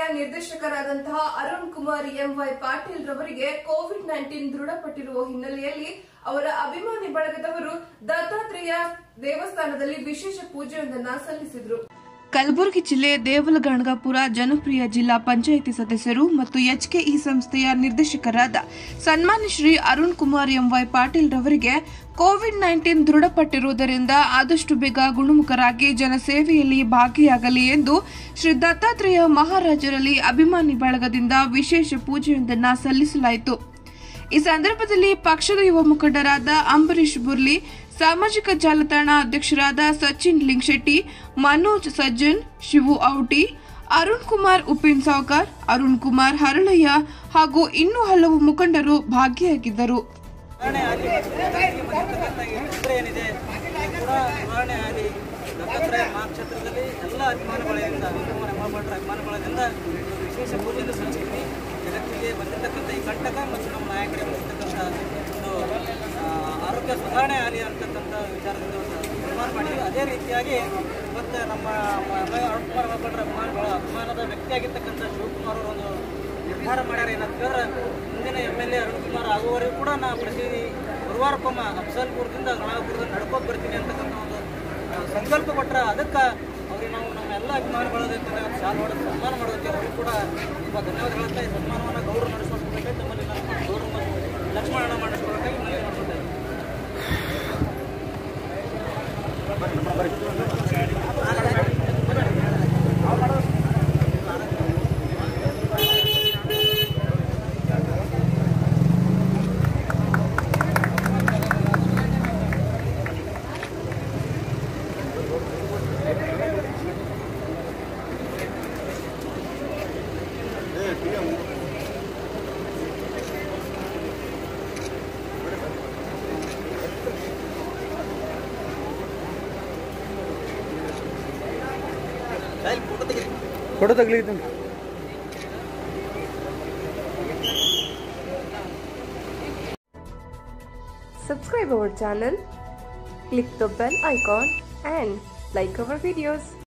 ನಿರ್ದೇಶಕರಾದಂತಹ Arun Kumar M Y Patil ರವರಿಗೆ ಕೋವಿಡ್-19 ದೃಢಪಟ್ಟಿರುವ ಹಿನ್ನೆಲೆಯಲ್ಲಿ ಅವರ ಅಭಿಮಾನಿ ಬಳಗದವರು ದತ್ತಾತ್ರೇಯ ದೇವಸ್ಥಾನದಲ್ಲಿ ವಿಶೇಷ ಪೂಜೆಯೊಂದನ್ನು ಸಲ್ಲಿಸಿದರು. ಕಲಬುರಗಿ ಜಿಲ್ಲೆ ದೇವಲಗಣಗಾಪುರ ಜನಪ್ರಿಯ ಜಿಲ್ಲಾ ಪಂಚಾಯಿತಿ ಸದಸ್ಯರು ಮತ್ತು ಎಚ್ಕೆಇ ಸಂಸ್ಥೆಯ ನಿರ್ದೇಶಕರಾದ ಸನ್ಮಾನ್ಯ ಶ್ರೀ ಅರುಣ್ ಕುಮಾರ್ ಎಂವೈ ಪಾಟೀಲ್ ರವರಿಗೆ ಕೋವಿಡ್-19 ದೃಢಪಟ್ಟಿರುವುದರಿಂದ ಆದಷ್ಟು ಬೇಗ ಗುಣಮುಖರಾಗಿ ಜನಸೇವೆಯಲ್ಲಿ ಭಾಗಿಯಾಗಲಿ ಎಂದು ಶ್ರೀ ದತ್ತಾತ್ರೇಯ ಮಹಾರಾಜರಲ್ಲಿ ಅಭಿಮಾನಿ ಬಳಗದಿಂದ ವಿಶೇಷ ಪೂಜೆಯೊಂದನ್ನು ಸಲ್ಲಿಸಲಾಯಿತು. ಈ ಸಂದರ್ಭದಲ್ಲಿ ಪಕ್ಷದ ಯುವ ಮುಖಂಡರಾದ ಅಂಬರೀಶ್ ಬುರ್ಲಿ, ಸಾಮಾಜಿಕ ಜಾಲತಾಣ ಅಧ್ಯಕ್ಷರಾದ ಸಚಿನ್ ಲಿಂಗಶೆಟ್ಟಿ, ಮನೋಜ್ ಸಜ್ಜನ್, ಶಿವು ಔಟಿ, ಅರುಣ್ ಕುಮಾರ್ ಉಪಿನ್ ಸಾವ್ಕಾರ್, ಅರುಣ್ ಕುಮಾರ್ ಹರಳಯ್ಯ ಹಾಗೂ ಇನ್ನೂ ಹಲವು ಮುಖಂಡರು ಭಾಗಿಯಾಗಿದ್ದರು. ಜಗತ್ತಿಗೆ ಬಂದಿರತಕ್ಕಂಥ ಈ ಕಂಟಕ ಮತ್ತು ನಮ್ಮ ನಾಯಕರಿಗೆ ಬಂದಿರತಕ್ಕಂಥ ಒಂದು ಆರೋಗ್ಯ ಸುಧಾರಣೆ ಆಗಲಿ ಅಂತಕ್ಕಂಥ ವಿಚಾರದಿಂದ ತೀರ್ಮಾನ ಮಾಡಿದ್ವಿ. ಅದೇ ರೀತಿಯಾಗಿ ಮತ್ತು ನಮ್ಮ ಅರುಣ್ ಕುಮಾರ್ ಒಬ್ಬರ ಅಭಿಮಾನದ ವ್ಯಕ್ತಿಯಾಗಿರ್ತಕ್ಕಂಥ ಶಿವಕುಮಾರ್ ಅವರು ಒಂದು ನಿರ್ಧಾರ ಮಾಡ್ಯಾರ. ಏನಂತಂದ್ರೆ ಮುಂದಿನ MLA ಅರುಣ್ ಕುಮಾರ್ ಆಗುವವರೆಗೂ ಕೂಡ ನಾ ಪ್ರತಿ ಗುರುವಾರಕ್ಕೊಮ್ಮ ಅಫ್ಸಲ್ಪುರದಿಂದ ಗಣಾಪುರದಿಂದ ನಡ್ಕೊಂಡು ಬರ್ತೀನಿ ಅಂತಕ್ಕಂಥ ಒಂದು ಸಂಕಲ್ಪ ಕೊಟ್ಟರೆ ಅದಕ್ಕೆ ಅವ್ರಿಗೆ ನಾವು ನಮ್ಮ ಎಲ್ಲ ಅಭಿಮಾನಿಗಳದಕ್ಕೆ ಸಾಲ ಹೊಡೆದು ಸನ್ಮಾನ ಮಾಡೋದಕ್ಕೆ ಅವ್ರಿಗೆ ಕೂಡ ತುಂಬ ಧನ್ಯವಾದಗಳಂತ ಈ ಸನ್ಮಾನವನ್ನು ಗೌರವ ನಡೆಸ್ಕೊಳ್ಬೇಕಾಗಿ ನಮ್ಮಲ್ಲಿ ನಾನು ಗೌರವ ಲಕ್ಷ್ಮಣ ಮಾಡಿಸ್ಕೊಳ್ಬೇಕಾಗಿ ಮನವಿ ಮಾಡ್ಕೊಳ್ತಾ ಇದ್ದೀನಿ. फोटो तगली Subscribe our channel, click the bell icon and like our videos.